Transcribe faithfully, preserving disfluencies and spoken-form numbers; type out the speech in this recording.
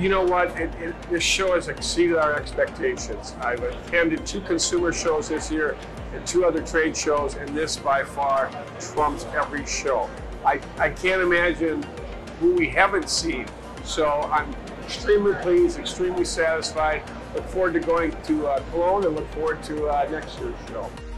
know what? It, it, this show has exceeded our expectations. I've attended two consumer shows this year and two other trade shows, and this by far trumps every show. I, I can't imagine who we haven't seen. So I'm extremely pleased, extremely satisfied. Look forward to going to uh, Cologne and look forward to uh, next year's show.